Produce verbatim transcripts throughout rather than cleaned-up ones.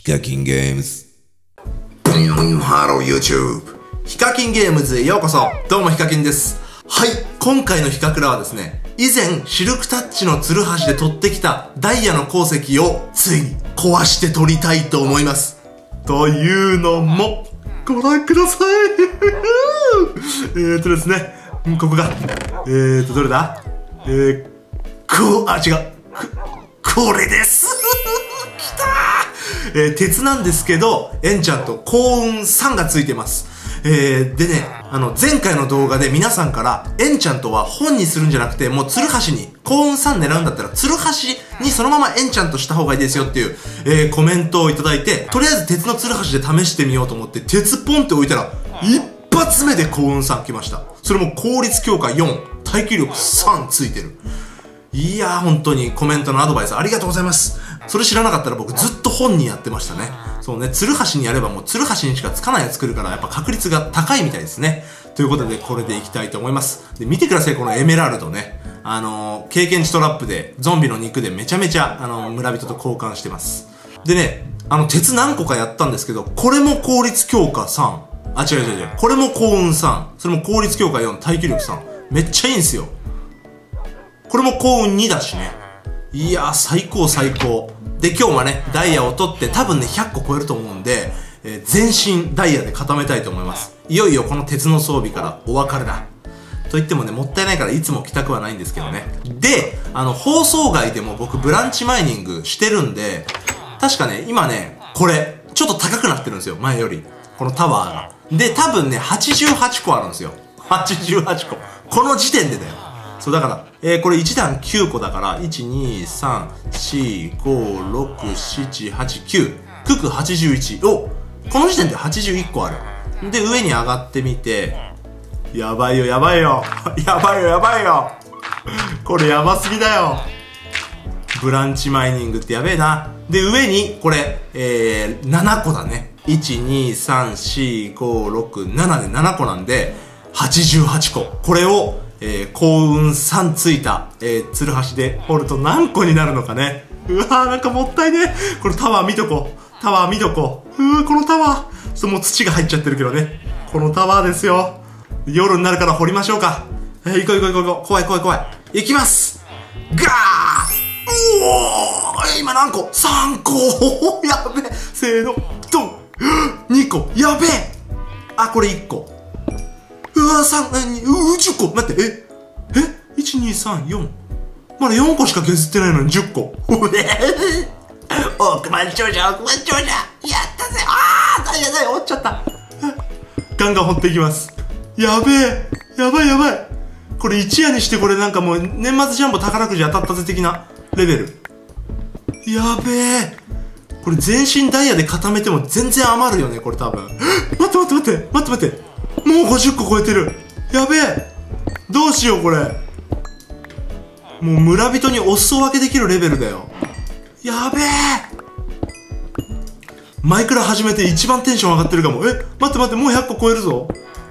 カキンゲームズ。 ハロー YouTube。ヒカキンゲームズへようこそ。どうもヒカキンです。はい、今回のヒカクラはですね、以前シルクタッチのツルハシで取ってきたダイヤの鉱石をついに壊して取りたいと思います。というのも、ご覧ください。えーとですね、ここが、えーと、どれだえー、こう、あ、違う。これですきたー、えー、鉄なんですけど、エンチャント、幸運さんがついてます。えー、でね、あの、前回の動画で皆さんから、エンチャントは本にするんじゃなくて、もうツルハシに、幸運さん狙うんだったら、ツルハシにそのままエンチャントした方がいいですよっていう、えー、コメントをいただいて、とりあえず鉄のツルハシで試してみようと思って、鉄ポンって置いたら、一発目で幸運さん来ました。それも効率強化よん、耐久力さんついてる。いやー、本当にコメントのアドバイスありがとうございます。それ知らなかったら僕ずっと本にやってましたね。そうね、ツルハシにやればもうツルハシにしかつかないやつ作るからやっぱ確率が高いみたいですね。ということでこれでいきたいと思います。で、見てください、このエメラルドね。あのー、経験値トラップでゾンビの肉でめちゃめちゃ、あのー、村人と交換してます。でね、あの、鉄何個かやったんですけど、これも効率強化さん。あ、違う違う違う。これも幸運さん。それも効率強化よん、耐久力さん。めっちゃいいんすよ。これも幸運にだしね。いやー、最高最高。で、今日はね、ダイヤを取って多分ね、ひゃっこ超えると思うんで、えー、全身ダイヤで固めたいと思います。いよいよこの鉄の装備からお別れだ。と言ってもね、もったいないからいつも帰宅はないんですけどね。で、あの、放送外でも僕ブランチマイニングしてるんで、確かね、今ね、これ、ちょっと高くなってるんですよ、前より。このタワーが。で、多分ね、はちじゅうはちこあるんですよ。はちじゅうはちこ。この時点でだよ。そう、だから、えー、これいち段きゅうこだから、いち、に、さん、し、ご、ろく、しち、はち、きゅう。くくはちじゅういち。お、この時点ではちじゅういっこある。で、上に上がってみて、やばいよ、やばいよ。やばいよ、やばいよ。これやばすぎだよ。ブランチマイニングってやべえな。で、上に、これ、えー、ななこだね。いち、に、さん、し、ご、ろく、ななでななこなんで、はちじゅうはちこ。これを、えー、幸運さんついた、えー、ツルハシで掘ると何個になるのかね。うわー、なんかもったいね。これタワー見とこう。タワー見とこう。うー、このタワー。そう、もう土が入っちゃってるけどね。このタワーですよ。夜になるから掘りましょうか。えー、行こう行こう行こう。怖い怖い怖い。行きます。ガー、おー、今何個 ?さん 個。やべえ。せーの。ドン。にこ。やべえ。あ、これいっこ。うわ、さん、う、じゅっこ。待って、ええ ?いち、に、さん、よん。まだよんこしか削ってないのにじゅっこ。億万長者、億万長者。やったぜ。あー、ダイヤダイヤ、折っちゃった。ガンガン掘っていきます。やべえ。やばいやばい。これ一夜にしてこれなんかもう年末ジャンボ宝くじ当たったぜ的なレベル。やべえ。これ全身ダイヤで固めても全然余るよね、これ多分。待って待って待って、待って待って。もうごじゅっこ超えてる。やべえ。どうしようこれ。もう村人にお裾分けできるレベルだよ。やべえ。マイクラ始めて一番テンション上がってるかも。え、待って待って、もうひゃっこ超えるぞ。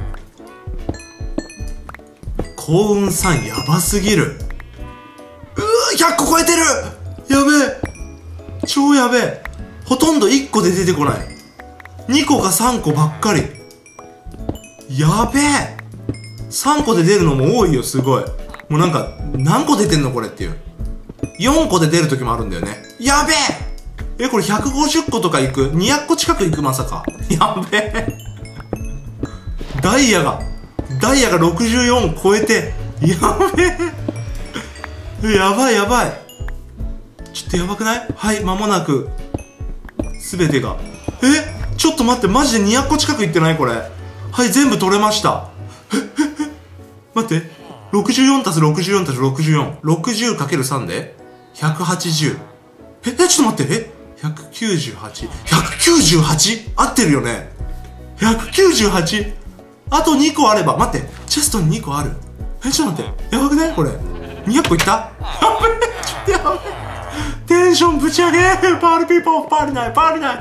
幸運さんやばすぎる。うー、ひゃっこ超えてる。やべえ。超やべえ。ほとんどいっこで出てこない。にこかさんこばっかり。やべえ。さんこで出るのも多いよ、すごい。もうなんか、何個出てんのこれっていう。よんこで出る時もあるんだよね。やべえ。え、これひゃくごじゅっことかいく ?にひゃっこ近くいくまさか。やべえ。ダイヤが、ダイヤがろくじゅうよん超えて、やべえ。やばいやばい。ちょっとやばくない？はい、間もなく、すべてが。え、ちょっと待って、マジでにひゃっこ近くいってないこれ。はい、全部取れました。待って。ろくじゅうよんたすろくじゅうよんたすろくじゅうよん。ろくじゅうかけるさん でひゃくはちじゅう。え、え、ちょっと待って。え ?ひゃくきゅうじゅうはち。ひゃくきゅうじゅうはち? 合ってるよね。ひゃくきゅうじゅうはち? あとにこあれば。待って。チェストににこある。え、ちょっと待って。やばくないこれ。にひゃっこいった？やべえ。ちょっとやばい。テンションぶち上げー。パールピーポー、パールない、パールない。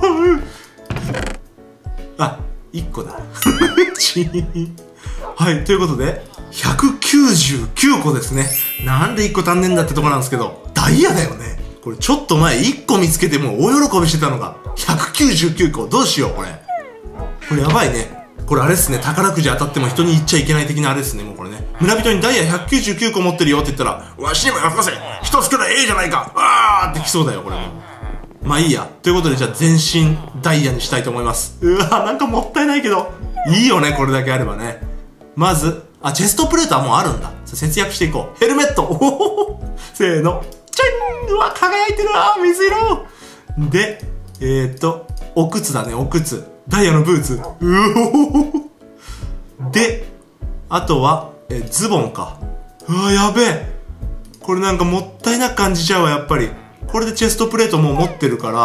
あ、いっこだ。はい、ということで、ひゃくきゅうじゅうきゅうこですね。なんでいっこ足んねんだってとこなんですけど、ダイヤだよね。 これちょっと前いっこ見つけてもう大喜びしてたのがひゃくきゅうじゅうきゅうこ。どうしようこれ。これやばいね。これあれっすね、宝くじ当たっても人に言っちゃいけない的なあれっすね、もうこれね。村人にダイヤひゃくきゅうじゅうきゅうこ持ってるよって言ったら、わしにもよこせ、一つくらいええじゃないか、あーってきそうだよこれも。まあいいや。ということでじゃあ全身ダイヤにしたいと思います。うわーなんかもったいないけどいいよね、これだけあればね。まずあ、チェストプレートはもうあるんだ。節約していこう。ヘルメット、おほほほ、せーの、チャン、うわ輝いてるわ、水色で、えーっとお靴だね、お靴、ダイヤのブーツ、うおほほで、あとはえズボンか。うわやべえ、これなんかもったいなく感じちゃうわ。やっぱりこれでチェストプレートもう持ってるから、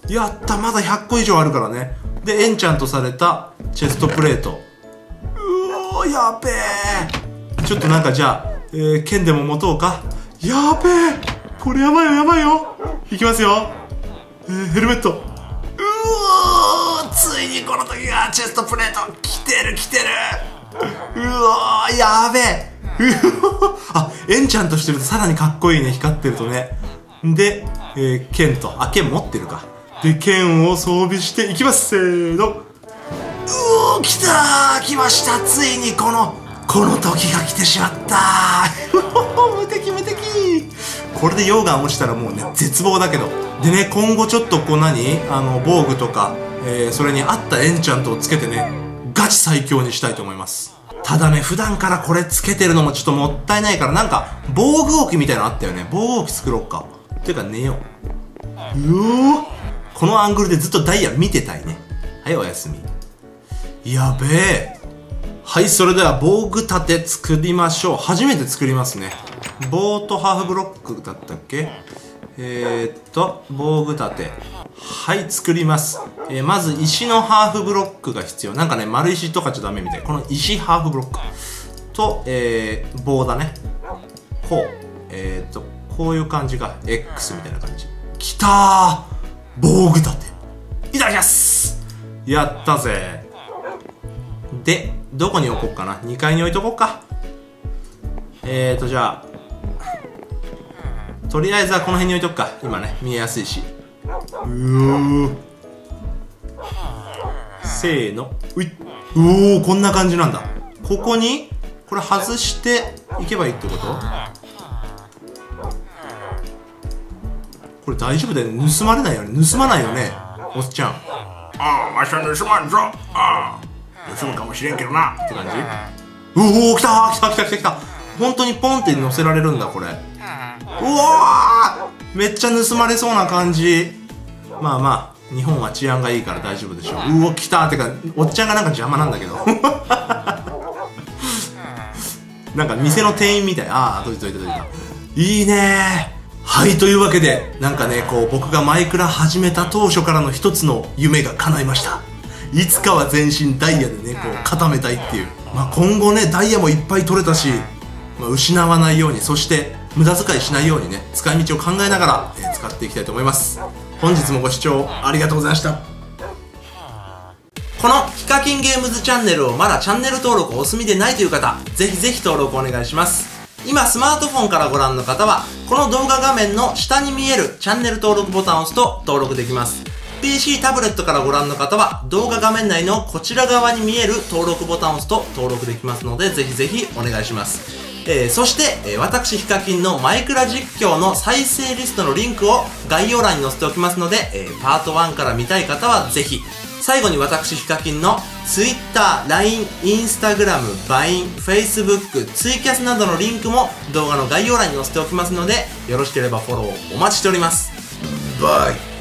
やった、まだひゃっこ以上あるからね。でエンチャントされたチェストプレート、うおーやべえ。ちょっとなんかじゃあ、えー、剣でも持とうか。やべえ、これやばいよやばいよ。いきますよ、えー、ヘルメット、うおー、ついにこの時がチェストプレート来てる来てる。うおーやべえあ、エンチャントしてるとさらにかっこいいね、光ってるとね。で、えー、剣と、あ、剣持ってるか。で剣を装備していきます。せーの、うおー来たー、来ました、ついにこのこの時が来てしまったー無敵無敵。これで溶岩落ちたらもうね絶望だけど。でね、今後ちょっとこう何あの防具とか、えー、それに合ったエンチャントをつけてねガチ最強にしたいと思います。ただね、普段からこれつけてるのもちょっともったいないから、なんか防具置きみたいなのあったよね。防具置き作ろうか。てか寝よう。うおー、このアングルでずっとダイヤ見てたいね。はい、おやすみ。やべえ。はい、それでは防具立て作りましょう。初めて作りますね。棒とハーフブロックだったっけ。えー、っと防具立て、はい、作ります。えー、まず石のハーフブロックが必要。なんかね、丸石とかじゃダメみたい。この石ハーフブロックと、えー、棒だね。こうえー、っとこういう感じが X みたいな感じ。きたー、防具立ていただきます。やったぜ。でどこに置こうかな。にかいに置いとこうか。えーとじゃあとりあえずはこの辺に置いとくか。今ね見えやすいし。うー、せーの、ういうおー、こんな感じなんだ。ここにこれ外していけばいいってこと。これ大丈夫だよね、盗まれないよね。盗まないよね、おっちゃん。ああ、わしは盗まんぞ。ああ、盗むかもしれんけどなって感じ。うおー、来たー来た来た来た来た。本当にポンって乗せられるんだこれ。うわー、めっちゃ盗まれそうな感じ。まあまあ日本は治安がいいから大丈夫でしょう。うお、来たー。ってかおっちゃんがなんか邪魔なんだけどなんか店の店員みたい。ああ、どいどいどいどい。いいねー。はい、というわけでなんかね、こう僕がマイクラ始めた当初からの一つの夢が叶いました。いつかは全身ダイヤでねこう固めたいっていう。まあ今後ねダイヤもいっぱい取れたし、まあ、失わないように、そして無駄遣いしないようにね使い道を考えながら、えー、使っていきたいと思います。本日もご視聴ありがとうございました。このヒカキンゲームズチャンネルをまだチャンネル登録お済みでないという方、ぜひぜひ登録お願いします。今スマートフォンからご覧の方はこの動画画面の下に見えるチャンネル登録ボタンを押すと登録できます。 ピーシー タブレットからご覧の方は動画画面内のこちら側に見える登録ボタンを押すと登録できますので、ぜひぜひお願いします。えー、そして、えー、私ヒカキンのマイクラ実況の再生リストのリンクを概要欄に載せておきますので、えー、パートワンから見たい方はぜひ。最後に私ヒカキンの Twitter、ライン、Instagram、バイン、Facebook、ツイキャスなどのリンクも動画の概要欄に載せておきますので、よろしければフォローお待ちしております。バイ。